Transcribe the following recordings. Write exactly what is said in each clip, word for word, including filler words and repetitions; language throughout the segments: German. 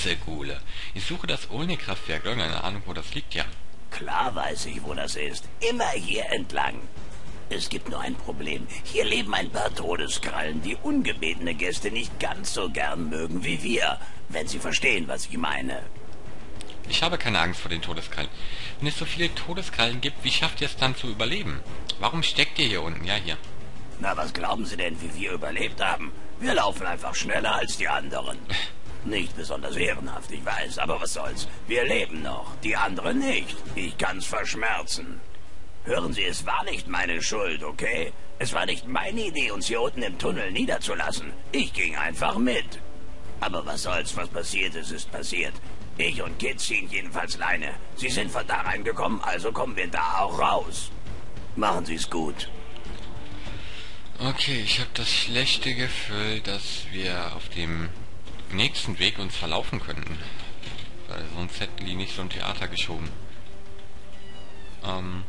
Hitzegule. Ich suche das Olney-Kraftwerk. Irgendeine Ahnung, wo das liegt, ja. Klar weiß ich, wo das ist. Immer hier entlang. Es gibt nur ein Problem. Hier leben ein paar Todeskrallen, die ungebetene Gäste nicht ganz so gern mögen wie wir, wenn sie verstehen, was ich meine. Ich habe keine Angst vor den Todeskrallen. Wenn es so viele Todeskrallen gibt, wie schafft ihr es dann zu überleben? Warum steckt ihr hier unten? Ja, hier. Na, was glauben Sie denn, wie wir überlebt haben? Wir laufen einfach schneller als die anderen. Nicht besonders ehrenhaft, ich weiß, aber was soll's. Wir leben noch, die anderen nicht. Ich kann's verschmerzen. Hören Sie, es war nicht meine Schuld, okay? Es war nicht meine Idee, uns hier unten im Tunnel niederzulassen. Ich ging einfach mit. Aber was soll's, was passiert ist, ist passiert. Ich und Kid ziehen jedenfalls Leine. Sie sind von da reingekommen, also kommen wir da auch raus. Machen Sie's gut. Okay, ich habe das schlechte Gefühl, dass wir auf dem nächsten Weg uns verlaufen könnten. Weil sonst hätten die nicht so ein Theater geschoben. Ähm...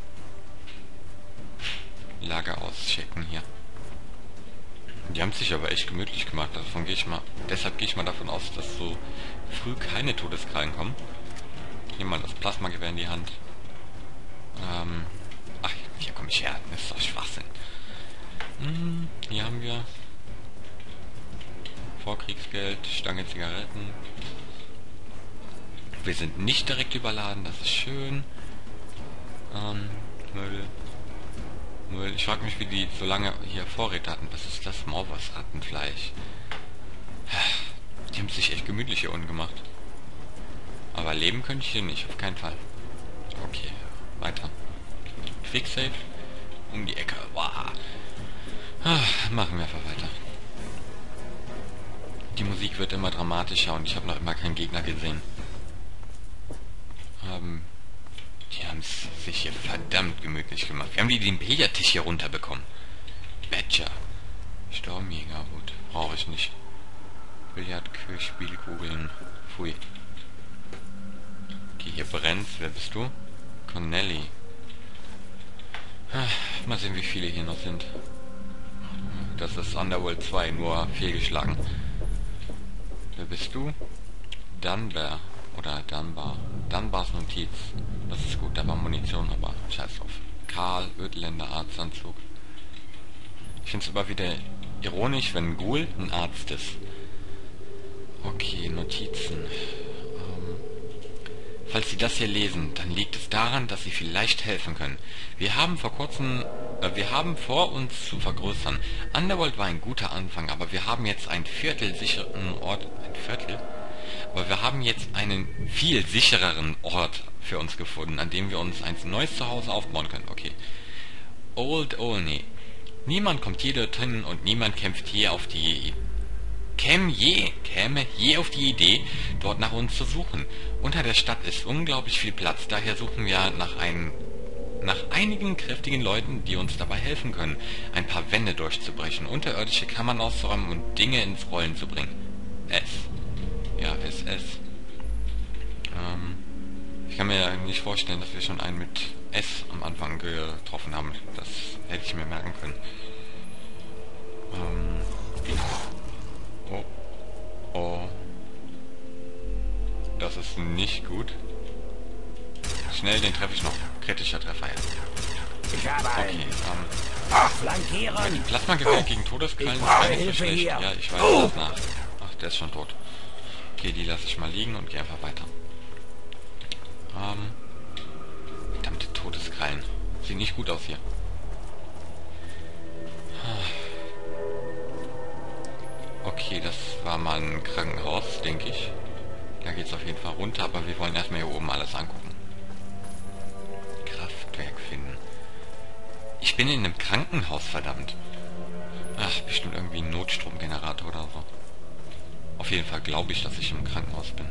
Lager auschecken hier. Die haben sich aber echt gemütlich gemacht. Davon gehe ich mal. Deshalb gehe ich mal davon aus, dass so früh keine Todeskrallen kommen. Nehmen mal das Plasmagewehr in die Hand. Ähm. Ach, hier komme ich her. Das ist doch Schwachsinn. Hm, hier haben wir Vorkriegsgeld, Stange Zigaretten. Wir sind nicht direkt überladen, das ist schön. Ähm, Müll. Müll. Ich frage mich, wie die so lange hier Vorräte hatten. Was ist das? Maulwurfsrattenfleisch. Die haben sich echt gemütlich hier unten gemacht. Aber leben könnte ich hier nicht, auf keinen Fall. Okay, weiter. Quicksave. Um die Ecke. Wow. Machen wir einfach weiter. Die Musik wird immer dramatischer und ich habe noch immer keinen Gegner gesehen. Ähm, die haben es sich hier verdammt gemütlich gemacht. Wir haben die den Billardtisch hier runterbekommen. Badger. Sturmjäger, gut. Brauche ich nicht. Billard, Spielkugeln. Pfui. Okay, hier brennt's. Wer bist du? Connelly. Mal sehen, wie viele hier noch sind. Das ist Underworld zwei, nur fehlgeschlagen. Wer bist du? Dunbar. Oder Dunbar. Dunbars Notiz. Das ist gut, da war Munition, aber scheiß drauf. Karl, Ödländer, Arztanzug. Ich finde es aber wieder ironisch, wenn ein Ghoul ein Arzt ist. Okay, Notizen. Ähm, falls Sie das hier lesen, dann liegt es daran, dass Sie vielleicht helfen können. Wir haben vor kurzem... Wir haben vor, uns zu vergrößern. Underworld war ein guter Anfang, aber wir haben jetzt einen Viertel sicheren Ort... Ein Viertel? Aber wir haben jetzt einen viel sichereren Ort für uns gefunden, an dem wir uns ein neues Zuhause aufbauen können. Okay. Old Olney. Niemand kommt hier dorthin und niemand kämpft hier auf die... Käme je, käme je auf die Idee, dort nach uns zu suchen. Unter der Stadt ist unglaublich viel Platz, daher suchen wir nach einem... nach einigen kräftigen Leuten, die uns dabei helfen können, ein paar Wände durchzubrechen, unterirdische Kammern auszuräumen und Dinge ins Rollen zu bringen. S. Ja, S S. Ähm, ich kann mir ja nicht vorstellen, dass wir schon einen mit S am Anfang getroffen haben. Das hätte ich mir merken können. Ähm, oh. Oh. Das ist nicht gut. Schnell, den treffe ich noch. Kritischer Treffer, ja. Ich habe Okay, einen. ähm... Ach, flankieren! Plasmagewehr gegen Todeskrallen ist Ich gar brauche nicht so Hilfe schlecht. hier. Ja, ich weiß das nach. Ach, der ist schon tot. Okay, die lasse ich mal liegen und gehe einfach weiter. Ähm... Verdammte Todeskrallen. Sieht nicht gut aus hier. Okay, das war mal ein Krankenhaus, denke ich. Da geht es auf jeden Fall runter, aber wir wollen erstmal hier oben alles angucken. Kraftwerk finden. Ich bin in einem Krankenhaus, verdammt. Ach, bestimmt irgendwie ein Notstromgenerator oder so. Auf jeden Fall glaube ich, dass ich im Krankenhaus bin.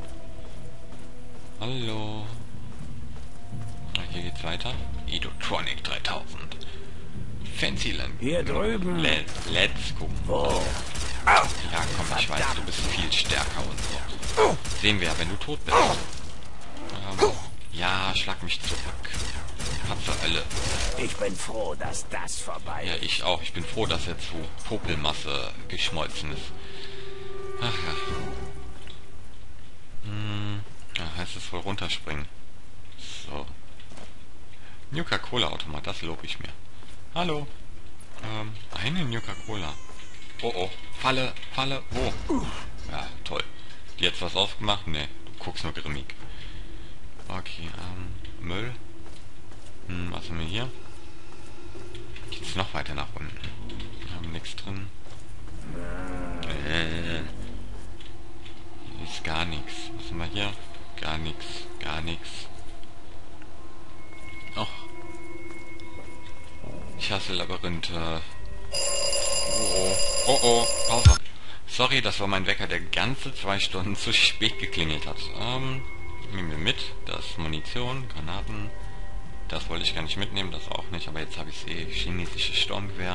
Hallo. Ah, hier geht's weiter. Edotronic dreitausend. Fancyland. Hier drüben. Let, let's go. Wo? Ja, komm, ich weiß, du bist viel stärker und so. Sehen wir ja, wenn du tot bist. Ähm, ja, schlag mich zurück. Hatze alle. Ich bin froh, dass das vorbei Ja, ist. ich auch. Ich bin froh, dass er zu Popelmasse geschmolzen ist. Ach ja. wohl runterspringen. So. Nuka-Cola-Automat, das lobe ich mir. Hallo. Ähm, eine Nuka-Cola. Oh oh. Falle, Falle, wo? Ja, toll. Die jetzt was aufgemacht? Ne, du guckst nur grimmig. Okay, ähm, Müll. Hm, was haben wir hier? Geht's noch weiter nach unten? Wir haben nichts drin. Äh, hier ist gar nichts. Was haben wir hier? Gar nichts, gar nichts. Och. Ich hasse Labyrinthe. Oh oh, oh oh, Pause. Sorry, das war mein Wecker, der ganze zwei Stunden zu spät geklingelt hat. Ähm, nehmen wir mit. Das ist Munition, Granaten. Das wollte ich gar nicht mitnehmen, das auch nicht, aber jetzt habe ich eh chinesisches Sturmgewehr.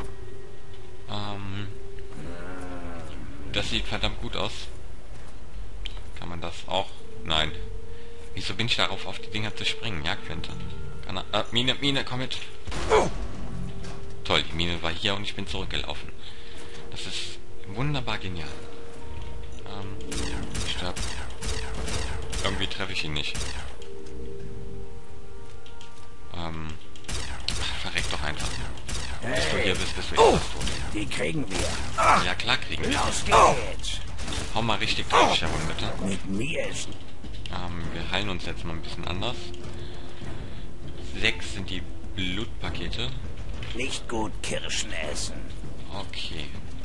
Ähm, das sieht verdammt gut aus. Kann man das auch? Nein. Wieso bin ich darauf, auf die Dinger zu springen? Jagdflinte. Kann äh, Mine, Mine, komm mit. Toll, die Mine war hier und ich bin zurückgelaufen. Das ist wunderbar genial. Ähm, stirb. Irgendwie treffe ich ihn nicht. Ähm, verreck doch einfach. Hey. Bis du hier bist, bist du eh tot. Die kriegen wir. Ja klar kriegen wir. Los geht's. Hau mal richtig drauf, Sharon, bitte. Mit mir ist... Ähm, wir heilen uns jetzt mal ein bisschen anders. Sechs sind die Blutpakete. Nicht gut Kirschen essen. Okay.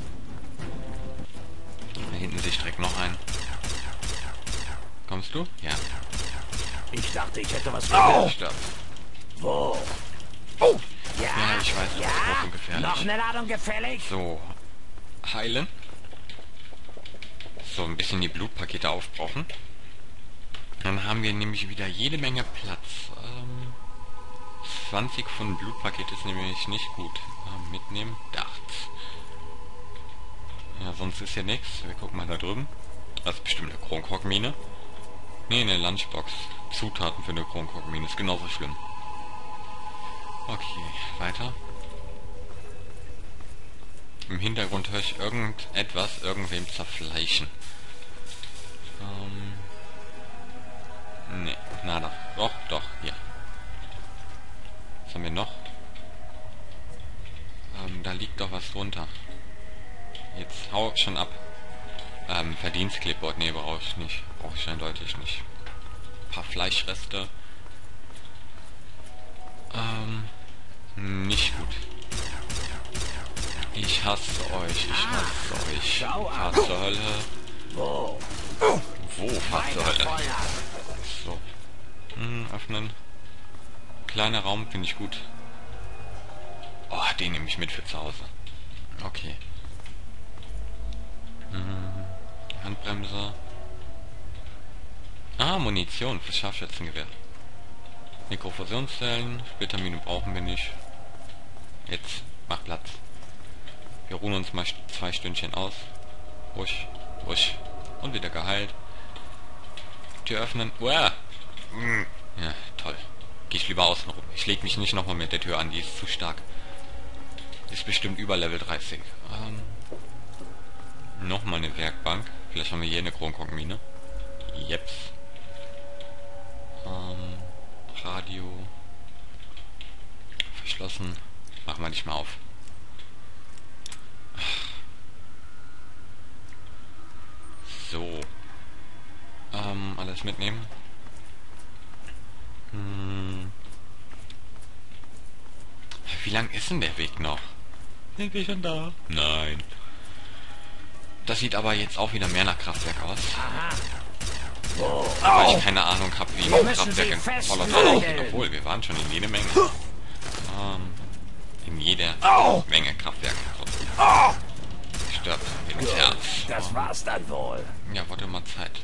Da hinten sich direkt noch ein. Kommst du? Ja. Ich dachte, ich hätte was Oh. gehört. Stirb. Wo? Oh. Ja, Ja, ich weiß, du ja. bist groß und gefährlich. Noch eine Ladung gefällig? So. Heilen. So, ein bisschen die Blutpakete aufbrauchen. Dann haben wir nämlich wieder jede Menge Platz. Ähm, zwanzig von Blutpaket ist nämlich nicht gut. Ähm, mitnehmen. Dachts. Ja, sonst ist hier nichts. Wir gucken mal da drüben. Das ist bestimmt eine Kronkorkmine. Ne, eine Lunchbox. Zutaten für eine Kronkorkmine. Ist genauso schlimm. Okay, weiter. Im Hintergrund höre ich irgendetwas irgendwem zerfleischen. Ähm... Ne, nada. Doch, doch, hier. Was haben wir noch? Ähm, da liegt doch was drunter. Jetzt hau schon ab. Ähm, Verdienstklippboard, ne, brauche ich nicht. Brauche ich eindeutig nicht. Ein paar Fleischreste. Ähm, nicht gut. Ich hasse euch, ich hasse euch. Fahrt zur Hölle. Wo? Wo fahrt zur Hölle? So. Hm, öffnen. Kleiner Raum, finde ich gut. Oh, den nehme ich mit für zu Hause. Okay. Hm, Handbremse. Ah, Munition für Scharfschützengewehr. Mikrofusionszellen, Splittermine brauchen wir nicht. Jetzt, mach Platz. Wir ruhen uns mal zwei Stündchen aus. Ruhig, ruhig. Und wieder geheilt. Tür öffnen. Uah. Ja, toll. Geh ich lieber außen rum. Ich leg mich nicht nochmal mit der Tür an, die ist zu stark. Ist bestimmt über Level dreißig. Ähm, nochmal eine Werkbank. Vielleicht haben wir hier eine Kronkorkmine. Jeps. Ähm, Radio. Verschlossen. Machen wir nicht mal auf. So. Ähm, alles mitnehmen. Hm. Wie lang ist denn der Weg noch? Sind wir schon da? Nein. Das sieht aber jetzt auch wieder mehr nach Kraftwerk aus. Wo? Weil ich keine Ahnung habe, wie ein müssen Kraftwerk Sie in voller festhalten. Tat aussieht. Obwohl, wir waren schon in jede Menge. Ähm, in jeder Menge Kraftwerke. So. Stirbt ins Herz. Das war's dann wohl. Ja, wurde mal Zeit.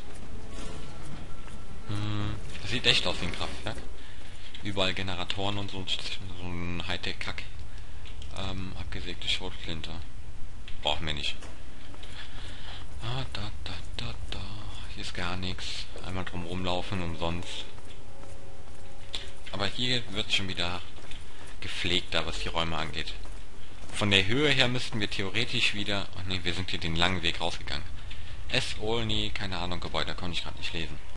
Hm, das sieht echt aus wie ein Kraftwerk. Überall Generatoren und so, so ein Hightech-Kack. Ähm, abgesägte Schrotflinte. Brauchen wir nicht. Ah, da, da, da, da. Hier ist gar nichts. Einmal drum rumlaufen, umsonst. Aber hier wird schon wieder gepflegter, was die Räume angeht. Von der Höhe her müssten wir theoretisch wieder... Ach nee, wir sind hier den langen Weg rausgegangen. S-Olni, keine Ahnung, Gebäude, konnte ich gerade nicht lesen.